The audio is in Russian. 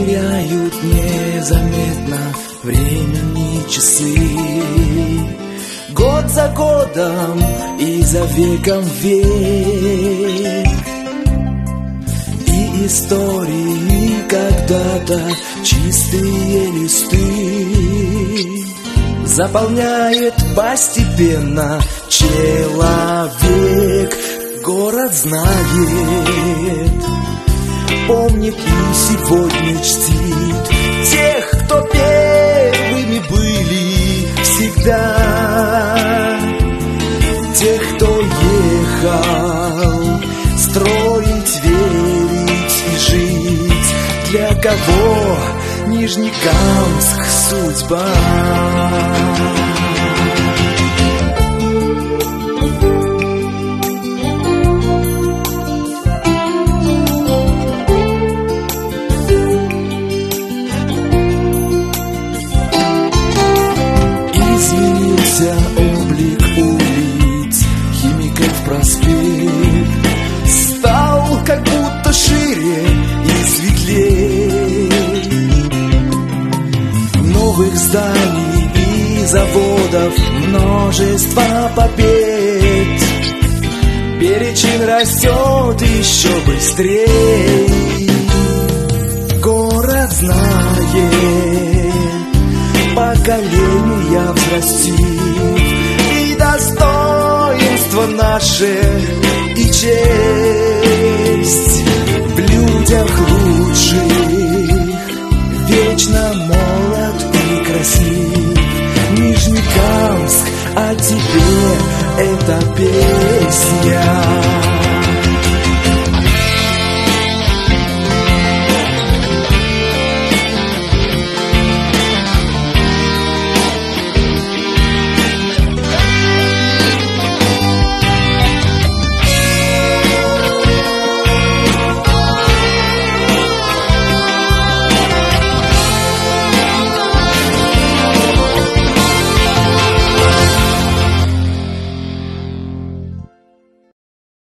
теряют незаметно времени часы. Год за годом и за веком век. И истории когда-то чистые листы заполняет постепенно человек. Город знает, помнит и сегодня чтит тех, кто первыми были всегда, тех, кто ехал строить, верить и жить, для кого Нижнекамск судьба. Изменился облик улиц, Химиков проспект стал как будто шире и светлее. Новых зданий и заводов множество побед. Перечень растет еще быстрее. Город знает, поколения взрастит, и достоинство наше, и честь в людях лучших